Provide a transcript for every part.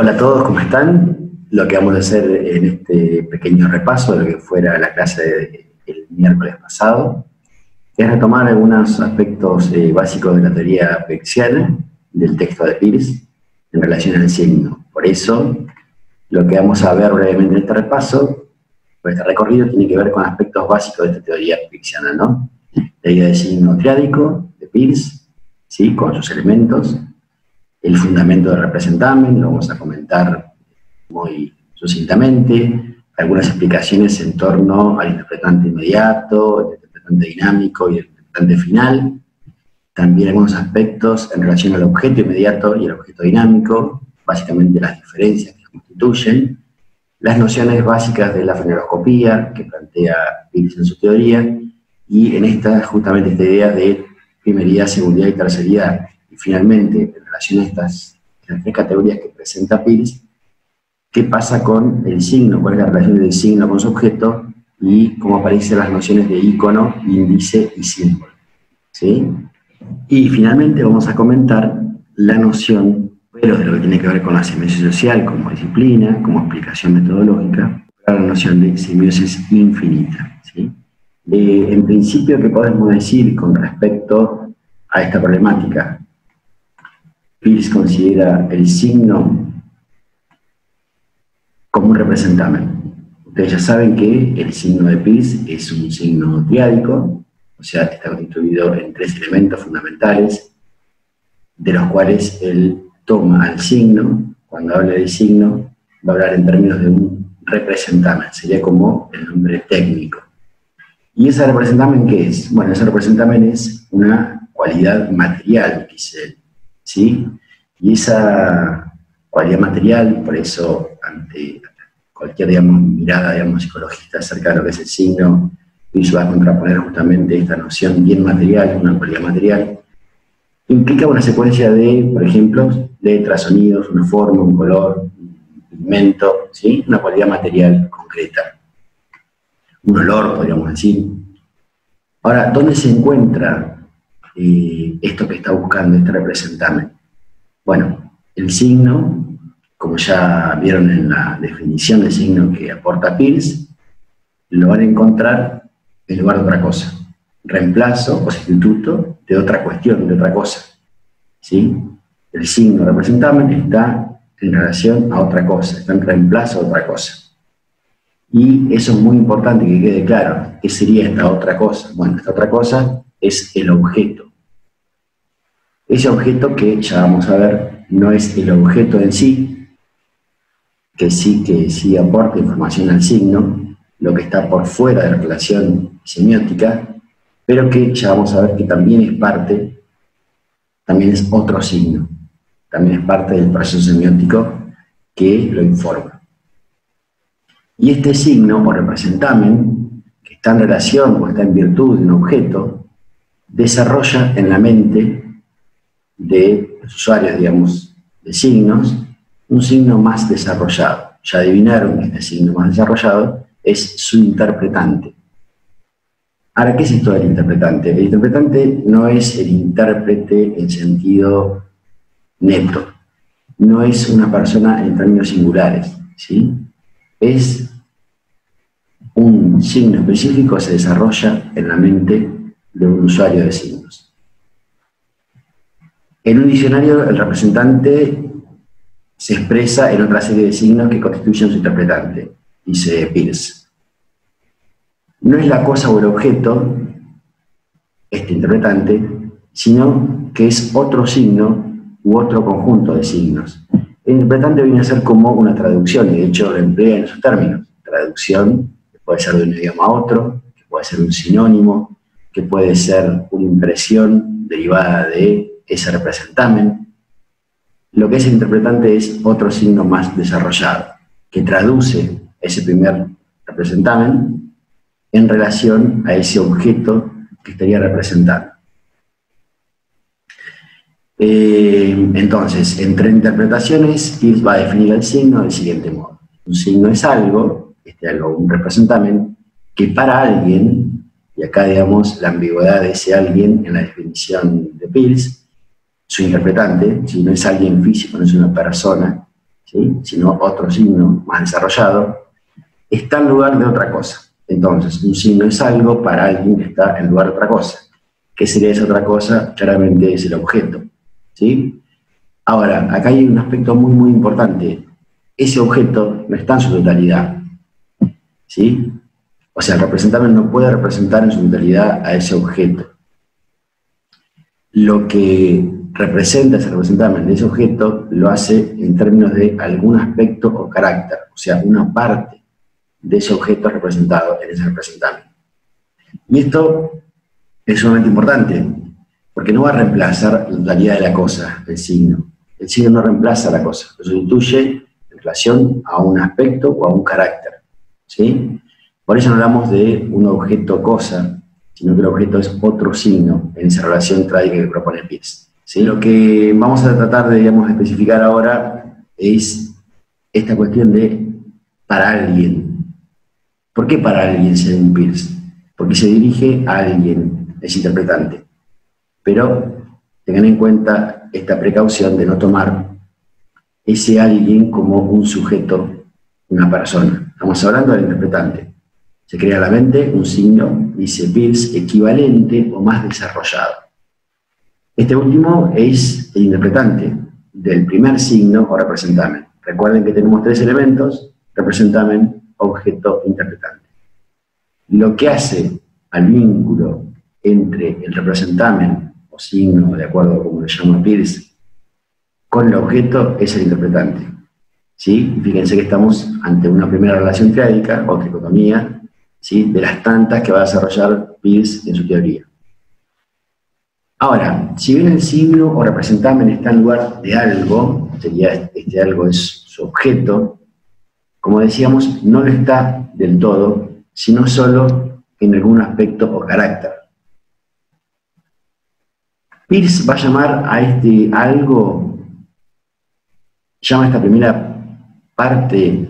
Hola a todos, ¿cómo están? Lo que vamos a hacer en este pequeño repaso de lo que fuera la clase del miércoles pasado es retomar algunos aspectos básicos de la teoría peirciana del texto de Peirce en relación al signo. Por eso, lo que vamos a ver brevemente en este repaso, este recorrido, tiene que ver con aspectos básicos de esta teoría peirciana, ¿no? La idea del signo triádico de Peirce, ¿sí?, con sus elementos, el fundamento del representamen, lo vamos a comentar muy sucintamente, algunas explicaciones en torno al interpretante inmediato, el interpretante dinámico y el interpretante final, también algunos aspectos en relación al objeto inmediato y el objeto dinámico, básicamente las diferencias que los constituyen, las nociones básicas de la foneología que plantea Peirce en su teoría, y en justamente esta idea de primeridad, segundidad y terceridad. Y finalmente, en relación a estas tres categorías que presenta Peirce, ¿qué pasa con el signo? ¿Cuál es la relación del signo con su objeto? Y cómo aparecen las nociones de ícono, índice y símbolo, ¿sí? Y finalmente vamos a comentar la noción, pero de lo que tiene que ver con la semiosis social como disciplina, como explicación metodológica, la noción de semiosis infinita, ¿sí? En principio, ¿qué podemos decir con respecto a esta problemática? Peirce considera el signo como un representamen. Ustedes ya saben que el signo de Peirce es un signo triádico, o sea, está constituido en tres elementos fundamentales, de los cuales él toma al signo. Cuando habla del signo, va a hablar en términos de un representamen, sería como el nombre técnico. ¿Y ese representamen qué es? Bueno, ese representamen es una cualidad material, dice él, ¿sí? Y esa cualidad material, por eso ante cualquier, digamos, mirada, digamos, psicologista acerca de lo que es el signo, Peirce va a contraponer justamente esta noción bien material, una cualidad material, implica una secuencia de, por ejemplo, letras, sonidos, una forma, un color, un pigmento, ¿sí? Una cualidad material concreta. Un olor, podríamos decir. Ahora, ¿dónde se encuentra esto que está buscando, este representamen? Bueno, el signo, como ya vieron en la definición del signo que aporta Peirce, lo van a encontrar en lugar de otra cosa. Reemplazo o sustituto de otra cuestión, de otra cosa, ¿sí? El signo representamen está en relación a otra cosa, está en reemplazo a otra cosa. Y eso es muy importante que quede claro. ¿Qué sería esta otra cosa? Bueno, esta otra cosa es el objeto. Ese objeto que ya vamos a ver no es el objeto en sí, que sí aporta información al signo, lo que está por fuera de la relación semiótica, pero que ya vamos a ver que también es parte, también es otro signo, también es parte del proceso semiótico que lo informa. Y este signo o representamen, que está en relación o está en virtud de un objeto, desarrolla en la mente de los usuarios, digamos, de signos, un signo más desarrollado. Ya adivinaron que este signo más desarrollado es su interpretante. Ahora, ¿qué es esto del interpretante? El interpretante no es el intérprete en sentido neto, no es una persona en términos singulares, ¿sí? Es un signo específico que se desarrolla en la mente de un usuario de signos. En un diccionario, el representante se expresa en otra serie de signos que constituyen su interpretante, dice Peirce. No es la cosa o el objeto, este interpretante, sino que es otro signo u otro conjunto de signos. El interpretante viene a ser como una traducción, y de hecho lo emplea en esos términos. Traducción, que puede ser de un idioma a otro, que puede ser un sinónimo, que puede ser una impresión derivada de ese representamen. Lo que es el interpretante es otro signo más desarrollado, que traduce ese primer representamen en relación a ese objeto que estaría representando. Entonces, entre interpretaciones, Peirce va a definir el signo del siguiente modo. Un signo es algo, un representamen, que para alguien, y acá digamos la ambigüedad de ese alguien en la definición de Peirce, su interpretante, si no es alguien físico, no es una persona, ¿sí? Sino otro signo más desarrollado, está en lugar de otra cosa. Entonces, un signo es algo para alguien que está en lugar de otra cosa. ¿Qué sería esa otra cosa? Claramente es el objeto, ¿sí? Ahora, acá hay un aspecto muy, muy importante. Ese objeto no está en su totalidad, ¿sí? O sea, el representante no puede representar en su totalidad a ese objeto. Lo que representa ese representante de ese objeto lo hace en términos de algún aspecto o carácter, o sea, una parte de ese objeto representado en ese representante. Y esto es sumamente importante, porque no va a reemplazar la totalidad de la cosa, el signo. El signo no reemplaza la cosa, lo sustituye en relación a un aspecto o a un carácter, ¿sí? Por eso no hablamos de un objeto cosa, sino que el objeto es otro signo en esa relación trágica que propone Peirce, ¿sí? Lo que vamos a tratar de, digamos, especificar ahora es esta cuestión de para alguien. ¿Por qué para alguien según Peirce? Porque se dirige a alguien, es interpretante. Pero tengan en cuenta esta precaución de no tomar ese alguien como un sujeto, una persona. Estamos hablando del interpretante. Se crea a la mente un signo, dice Peirce, equivalente o más desarrollado. Este último es el interpretante del primer signo o representamen. Recuerden que tenemos tres elementos: representamen, objeto, interpretante. Lo que hace al vínculo entre el representamen o signo, de acuerdo a como le llama Peirce, con el objeto es el interpretante, ¿sí? Fíjense que estamos ante una primera relación triádica o tricotomía, ¿sí? De las tantas que va a desarrollar Peirce en su teoría. Ahora, si bien el signo o representamen está en lugar de algo, sería este algo es su objeto, como decíamos, no lo está del todo, sino solo en algún aspecto o carácter. Peirce va a llamar a este algo, llama a esta primera parte,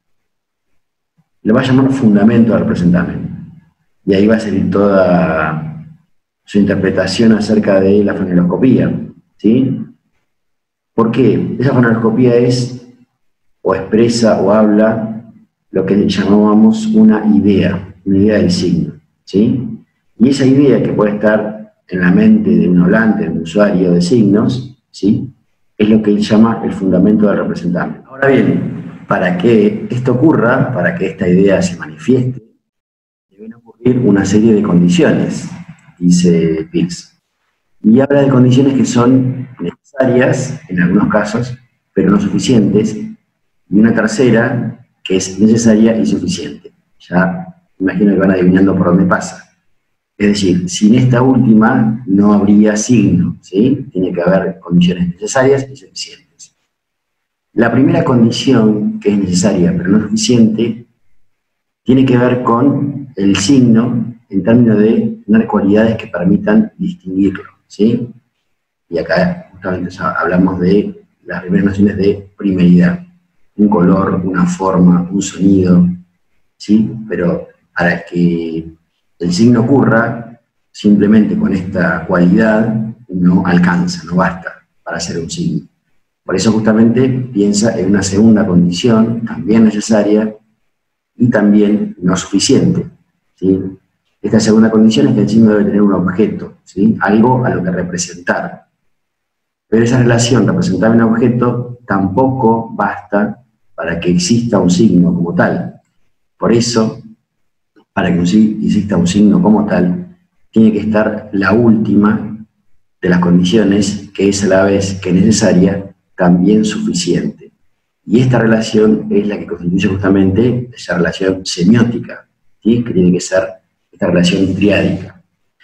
le va a llamar fundamento al representamen. Y ahí va a salir toda su interpretación acerca de la fonoloscopía, ¿sí? ¿Por qué? Esa fonoloscopía es, o expresa, o habla, lo que llamábamos una idea del signo, ¿sí? Y esa idea que puede estar en la mente de un hablante, de un usuario de signos, ¿sí? Es lo que él llama el fundamento del representante. Ahora bien, para que esto ocurra, para que esta idea se manifieste, deben ocurrir una serie de condiciones, dice Peirce. Y habla de condiciones que son necesarias, en algunos casos, pero no suficientes, y una tercera que es necesaria y suficiente. Ya imagino que van adivinando por dónde pasa. Es decir, sin esta última no habría signo, ¿sí? Tiene que haber condiciones necesarias y suficientes. La primera condición, que es necesaria pero no suficiente, tiene que ver con el signo en términos de tener cualidades que permitan distinguirlo, ¿sí? Y acá justamente hablamos de las primeras nociones de primeridad. Un color, una forma, un sonido, ¿sí? Pero para que el signo ocurra, simplemente con esta cualidad no alcanza, no basta para ser un signo. Por eso justamente piensa en una segunda condición, también necesaria y también no suficiente, ¿sí? Esta segunda condición es que el signo debe tener un objeto, ¿sí? Algo a lo que representar. Pero esa relación representamen-objeto tampoco basta para que exista un signo como tal. Por eso, para que exista un signo como tal, tiene que estar la última de las condiciones, que es a la vez que necesaria, también suficiente. Y esta relación es la que constituye justamente esa relación semiótica, ¿sí? Que tiene que ser esta relación triádica.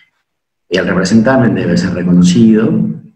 El representamen debe ser reconocido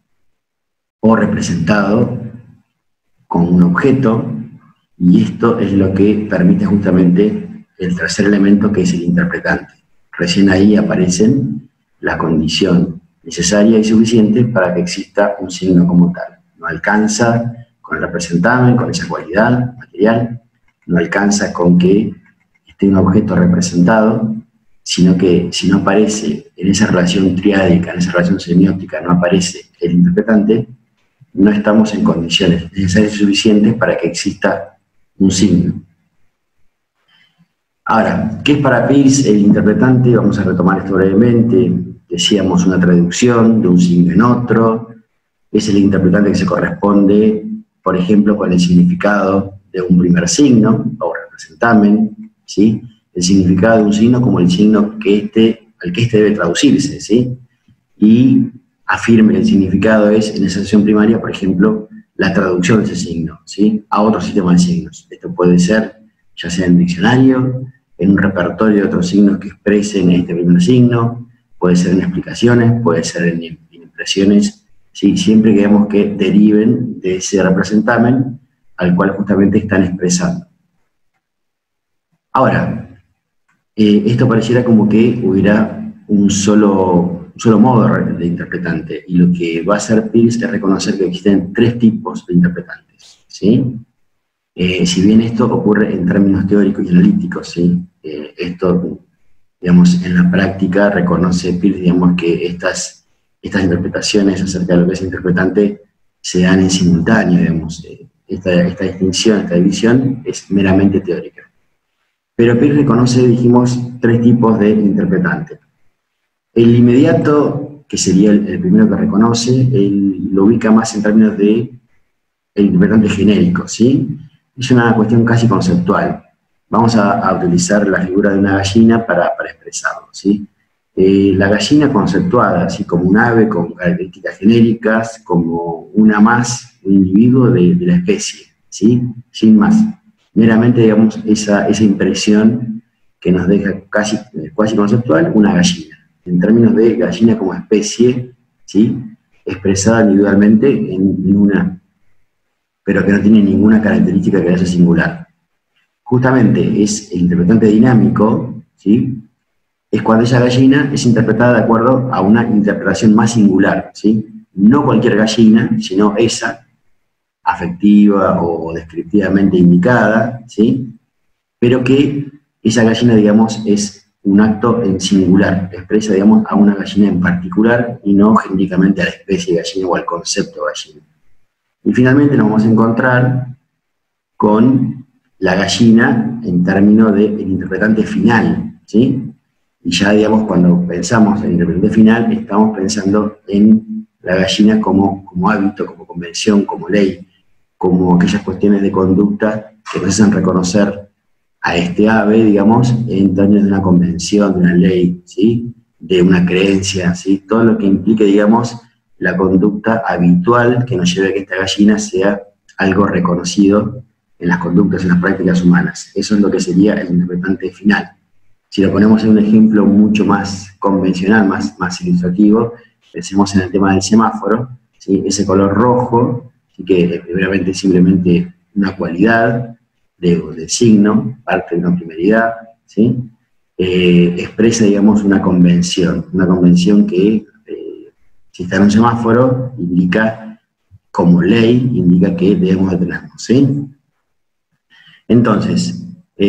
o representado con un objeto, y esto es lo que permite justamente el tercer elemento, que es el interpretante. Recién ahí aparecen la condición necesaria y suficiente para que exista un signo como tal. No alcanza con el representamen, con esa cualidad material, no alcanza con que esté un objeto representado, sino que si no aparece en esa relación triádica, en esa relación semiótica, no aparece el interpretante, no estamos en condiciones necesarias y suficientes para que exista un signo. Ahora, ¿qué es para Peirce el interpretante? Vamos a retomar esto brevemente. Decíamos una traducción de un signo en otro. Es el interpretante que se corresponde, por ejemplo, con el significado de un primer signo, o representamen, ¿sí? El significado de un signo como el signo al que éste debe traducirse, ¿sí? Y afirme que el significado es, en esa sección primaria, por ejemplo, la traducción de ese signo, ¿sí? A otro sistema de signos. Esto puede ser, ya sea en un diccionario, en un repertorio de otros signos que expresen este primer signo, puede ser en explicaciones, puede ser en impresiones, ¿sí? Siempre que veamos que deriven de ese representamen al cual justamente están expresando. Ahora, esto pareciera como que hubiera un solo modo de interpretante, y lo que va a hacer Peirce es reconocer que existen tres tipos de interpretantes, ¿sí? Si bien esto ocurre en términos teóricos y analíticos, ¿sí? Esto, digamos, en la práctica reconoce Peirce, digamos, que estas interpretaciones acerca de lo que es interpretante se dan en simultáneo, digamos. Esta distinción, esta división es meramente teórica. Pero Peirce reconoce, dijimos, tres tipos de interpretante. El inmediato, que sería el primero que reconoce, él lo ubica más en términos de el interpretante genérico, ¿sí? Es una cuestión casi conceptual. Vamos a utilizar la figura de una gallina para expresarlo, ¿sí? La gallina conceptuada, así como un ave con características genéricas, como una más, un individuo de la especie, ¿sí? Sin más. Meramente, digamos, esa impresión que nos deja casi conceptual una gallina, en términos de gallina como especie, ¿sí? Expresada individualmente en una, pero que no tiene ninguna característica que la hace singular. Justamente es el interpretante dinámico, ¿sí? Es cuando esa gallina es interpretada de acuerdo a una interpretación más singular, ¿sí? No cualquier gallina, sino esa, afectiva o descriptivamente indicada, ¿sí? Pero que esa gallina, digamos, es un acto en singular, expresa, digamos, a una gallina en particular y no genéricamente a la especie de gallina o al concepto de gallina. Y finalmente nos vamos a encontrar con la gallina en términos del interpretante final, ¿sí? Y ya, digamos, cuando pensamos en el interpretante final, estamos pensando en la gallina como hábito, como convención, como ley, como aquellas cuestiones de conducta que nos hacen reconocer a este ave, digamos, en términos de una convención, de una ley, ¿sí? De una creencia, ¿sí? Todo lo que implique, digamos, la conducta habitual que nos lleve a que esta gallina sea algo reconocido en las conductas, en las prácticas humanas. Eso es lo que sería el interpretante final. Si lo ponemos en un ejemplo mucho más convencional, más ilustrativo, pensemos en el tema del semáforo, ¿sí? Ese color rojo, ¿sí? Que primeramente es simplemente una cualidad del signo, parte de una primeridad, ¿sí? Expresa, digamos, una convención que, si está en un semáforo, indica, como ley, indica que debemos detenernos, ¿sí? Entonces,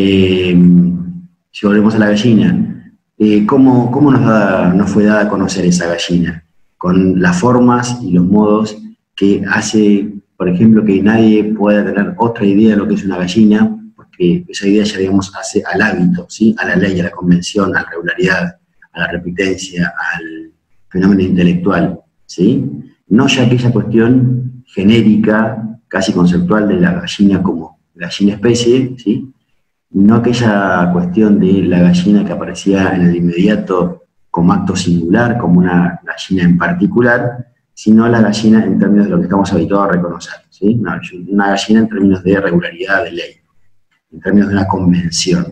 si volvemos a la gallina, ¿cómo nos fue dada a conocer esa gallina? Con las formas y los modos que hace, por ejemplo, que nadie pueda tener otra idea de lo que es una gallina, porque esa idea ya, digamos, hace al hábito, ¿sí? A la ley, a la convención, a la regularidad, a la repitencia, al fenómeno intelectual, ¿sí? No ya aquella cuestión genérica, casi conceptual de la gallina como gallina especie, ¿sí? No aquella cuestión de la gallina que aparecía en el inmediato como acto singular, como una gallina en particular, sino la gallina en términos de lo que estamos habituados a reconocer, ¿sí? Una gallina en términos de regularidad, de ley, en términos de una convención.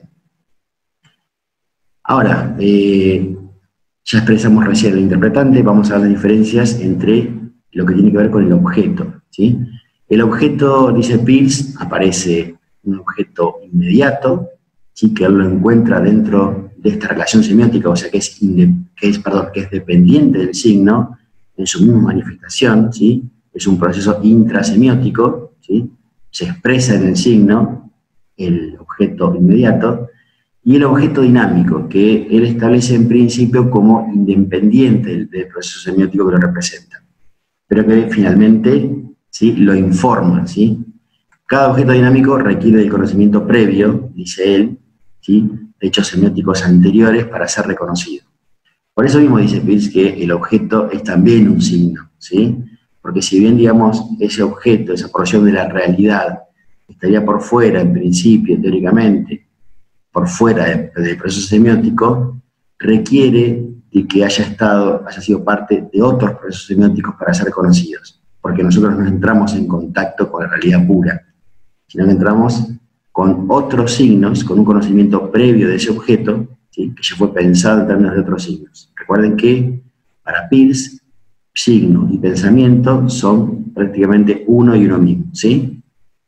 Ahora, ya expresamos recién el interpretante, vamos a ver las diferencias entre lo que tiene que ver con el objeto, ¿sí? El objeto, dice Peirce, aparece un objeto inmediato, ¿sí? Que él lo encuentra dentro de esta relación semiótica, o sea, que es dependiente del signo en su misma manifestación, ¿sí? Es un proceso intrasemiótico, ¿sí? Se expresa en el signo, el objeto inmediato, y el objeto dinámico, que él establece en principio como independiente del proceso semiótico que lo representa, pero que finalmente ¿sí? Lo informa, ¿sí? Cada objeto dinámico requiere del conocimiento previo, dice él, ¿sí? De hechos semióticos anteriores para ser reconocido. Por eso mismo dice Peirce que el objeto es también un signo, ¿sí? Porque si bien, digamos, ese objeto, esa porción de la realidad, estaría por fuera, en principio, teóricamente, por fuera del proceso semiótico, requiere de que haya sido parte de otros procesos semióticos para ser conocidos, porque nosotros no entramos en contacto con la realidad pura, sino que entramos con otros signos, con un conocimiento previo de ese objeto, ¿sí? Que ya fue pensado en términos de otros signos. Recuerden que para Peirce, signo y pensamiento son prácticamente uno y uno mismo, ¿sí?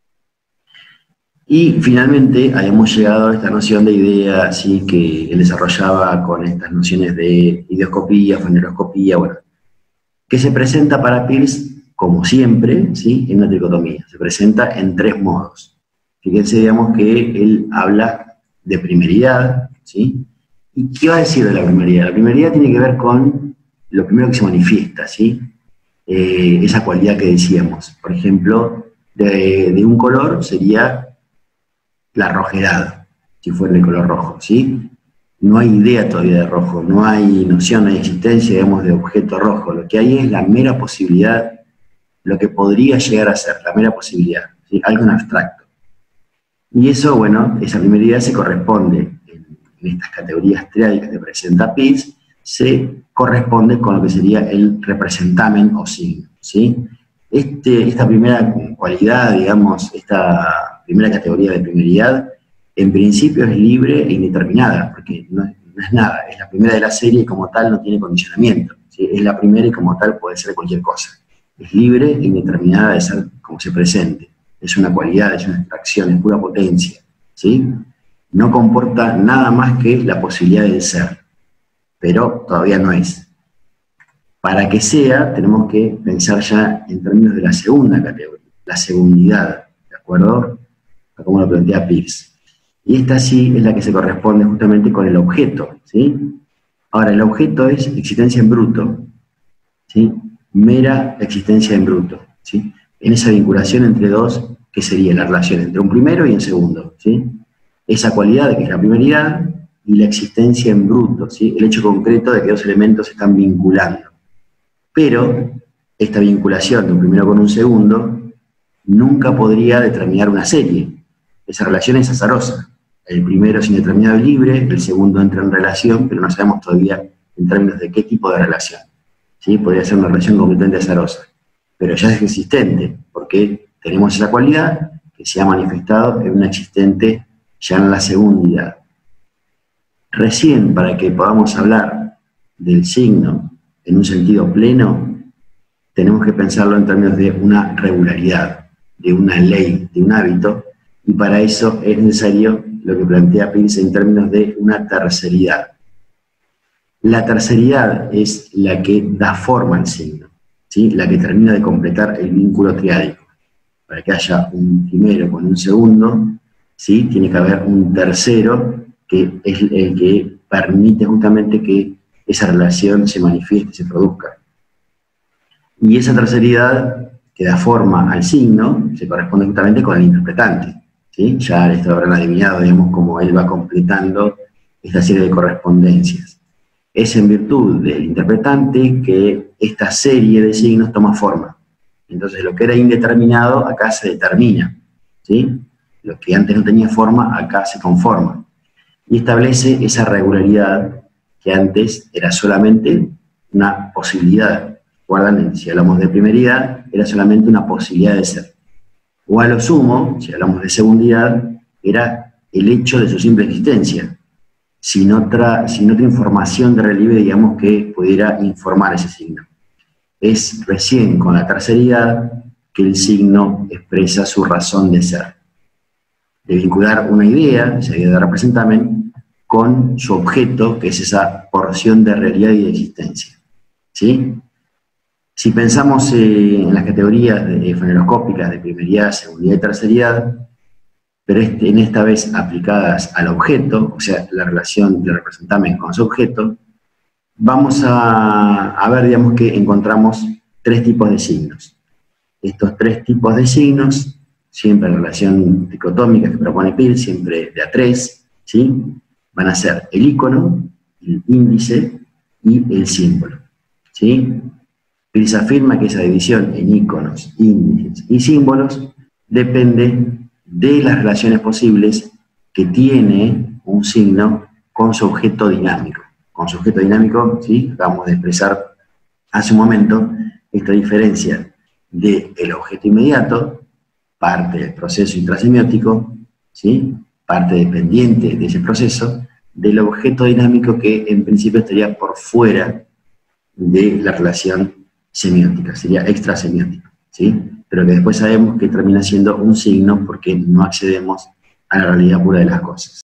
Y finalmente habíamos llegado a esta noción de idea, ¿sí? Que él desarrollaba con estas nociones de ideoscopía, foneroscopía, bueno, que se presenta para Peirce, como siempre, ¿sí? En una tricotomía. Se presenta en tres modos. Fíjense, digamos, que él habla de primeridad, ¿sí? ¿Y qué va a decir de la primeridad? La primeridad tiene que ver con lo primero que se manifiesta, ¿sí? Esa cualidad que decíamos. Por ejemplo, de un color sería la rojedad, si fuera el color rojo, ¿sí? No hay idea todavía de rojo, no hay noción, no hay existencia, digamos, de objeto rojo. Lo que hay es la mera posibilidad, lo que podría llegar a ser, la mera posibilidad, ¿sí? Algo en abstracto. Y eso, bueno, esa primeridad se corresponde, en estas categorías triádicas que presenta Peirce, se corresponde con lo que sería el representamen o signo, ¿sí? Esta primera cualidad, digamos, esta primera categoría de primeridad, en principio es libre e indeterminada, porque no es nada, es la primera de la serie y como tal no tiene condicionamiento, ¿sí? Es la primera y como tal puede ser cualquier cosa. Es libre e indeterminada de ser como se presente. Es una cualidad, es una abstracción, es pura potencia, ¿sí? No comporta nada más que la posibilidad de ser, pero todavía no es. Para que sea, tenemos que pensar ya en términos de la segunda categoría, la segundidad, ¿de acuerdo? Como lo plantea Peirce. Y esta sí es la que se corresponde justamente con el objeto, ¿sí? Ahora, el objeto es existencia en bruto, ¿sí? Mera existencia en bruto, ¿sí? En esa vinculación entre dos, que sería la relación entre un primero y un segundo, ¿sí? Esa cualidad que es la primeridad y la existencia en bruto, ¿sí? El hecho concreto de que dos elementos se están vinculando. Pero esta vinculación de un primero con un segundo nunca podría determinar una serie. Esa relación es azarosa. El primero es indeterminado y libre, el segundo entra en relación, pero no sabemos todavía en términos de qué tipo de relación, ¿sí? Podría ser una relación completamente azarosa, pero ya es existente, porque tenemos esa cualidad que se ha manifestado en una existente ya en la segundidad. Recién, para que podamos hablar del signo en un sentido pleno, tenemos que pensarlo en términos de una regularidad, de una ley, de un hábito, y para eso es necesario lo que plantea Peirce en términos de una terceridad. La terceridad es la que da forma al signo, ¿sí? La que termina de completar el vínculo triádico. Para que haya un primero con un segundo, ¿sí? Tiene que haber un tercero que es el que permite justamente que esa relación se manifieste, se produzca. Y esa terceridad que da forma al signo se corresponde justamente con el interpretante, ¿sí? Ya esto habrán adivinado, digamos, cómo él va completando esta serie de correspondencias. Es en virtud del interpretante que esta serie de signos toma forma. Entonces lo que era indeterminado acá se determina, ¿sí? Lo que antes no tenía forma acá se conforma. Y establece esa regularidad que antes era solamente una posibilidad. Recuerdan, si hablamos de primeridad, era solamente una posibilidad de ser. O a lo sumo, si hablamos de segundidad, era el hecho de su simple existencia, sin otra información de relieve, digamos, que pudiera informar ese signo. Es recién con la terceridad que el signo expresa su razón de ser, de vincular una idea, esa idea de representamen, con su objeto, que es esa porción de realidad y de existencia, ¿sí? Si pensamos en las categorías foneroscópicas de primeridad, segundidad y terceridad, pero en esta vez aplicadas al objeto, o sea, la relación de representamen con su objeto, vamos a ver, digamos, que encontramos tres tipos de signos. estos tres tipos de signos, siempre en relación dicotómica que propone Peirce, siempre de a tres, ¿sí? Van a ser el icono, el índice y el símbolo, ¿sí? Peirce afirma que esa división en iconos, índices y símbolos depende de las relaciones posibles que tiene un signo con su objeto dinámico. Con su objeto dinámico, ¿sí? Acabamos de expresar hace un momento esta diferencia del objeto inmediato, parte del proceso intrasemiótico, ¿sí? Parte dependiente de ese proceso, del objeto dinámico que en principio estaría por fuera de la relación semiótica, sería extrasemiótico, ¿sí? Pero que después sabemos que termina siendo un signo porque no accedemos a la realidad pura de las cosas.